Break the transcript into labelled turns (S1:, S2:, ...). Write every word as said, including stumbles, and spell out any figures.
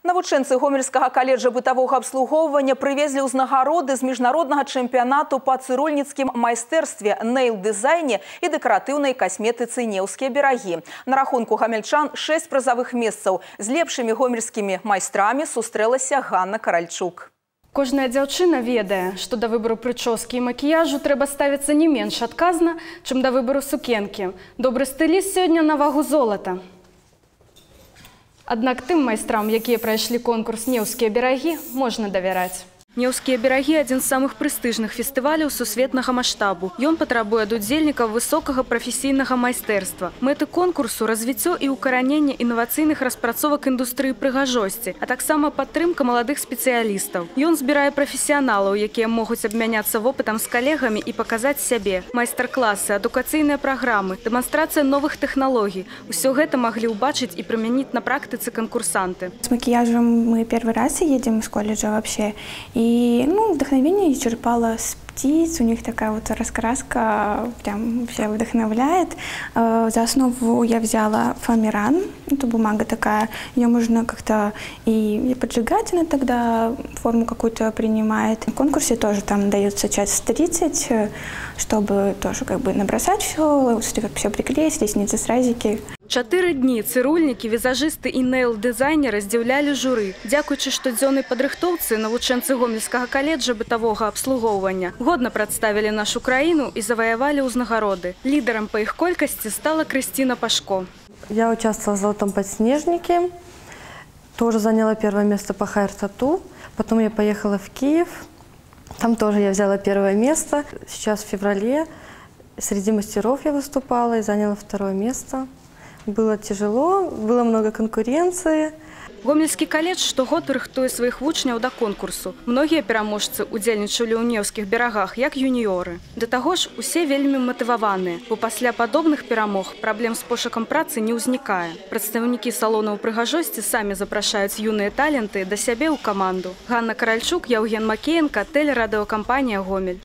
S1: Навучэнцы Гомельскага каледжа бытавога абслугоўвання прывезлі ўзнагароды з міжнароднага чэмпіянату па цырульніцкім майстэрстве, нэйл-дызайне і дэкаратыўнай касметыцы «Неўскія берагі». На рахунку гамельчан шэсць прызавых месцаў. З лепшымі гомельскімі майстрамі сустрэлася Ганна Каральчук.
S2: Кожная дзяўчына ведае, што да выбару прычоскі і макіяжу трэба ставіцца не менш адказна, чым да выбару сукенкі. Добры стыліст сёння на вагу золата. Аднак тым майстрам, якія прайшлі конкурс «Неўскія берагі», можна давяраць. «Неўскія берагі» – адзін з самых прэстыжных фестываляў сусветнага маштабу. Ён патрабуе ад удзельнікаў высокага прафесійнага майстэрства. Мэты конкурсу – развіццё і ўкараненне інавацыйных распрацовак індустрыі прыгажосці, а таксама падтрымка маладых спецыялістаў. Ён збірае прафесіяналаў, якія могуць абмяняцца вопытам з калегамі і паказаць сябе. Майстар-класы, адукацыйныя праграмы, дэманстрацыя новых тэхналогій – усё гэта маглі ўбачыць і прымяніць на практыцы канкурсанты.
S3: С макияжем мы первый раз едем из колледжа вообще. И ну, вдохновение я черпала с птиц, у них такая вот раскраска прям все вдохновляет. За основу я взяла фоамиран, это бумага такая, ее можно как-то и поджигать, она тогда форму какую-то принимает. В конкурсе тоже там дается час тридцать, чтобы тоже как бы набросать все, все приклеить, ресницы, сразики.
S2: Чатыры дні цырульнікі, візажысты і нэйл-дызайнеры здзіўлялі журы. Дзякуючы штодзённай падрыхтоўцы, навучэнцы Гомельскага каледжа бытавога абслугоўвання годна прадставілі нашу краіну і заваявалі ўзнагароды. Лідарам па іх колькасці стала Кристина Пашко.
S4: Я участвовала в «Золотом подснежнике», тоже заняла первое место по хайр-тату. Потом я поехала в Киев, там тоже я взяла первое место. Сейчас в феврале среди мастеров я выступала и заняла второе место. Было тяжело, было много конкуренции.
S2: Гомельскі каледж штогод рыхтуе сваіх вучняў да конкурсу. Многія пераможцы удзельнічалі ў Неўскіх берагах як юніёры. Да таго ж, усе вельмі матываваныя, бо пасля падобных перамог праблем з пошукам працы не ўзнікае. Прадстаўнікі салонаў прыгажосці самі запрашаюць юныя таленты да сябе ў каманду. Ганна Каральчук, Яўген Макеенка, тэлерадыёкампанія «Гомель».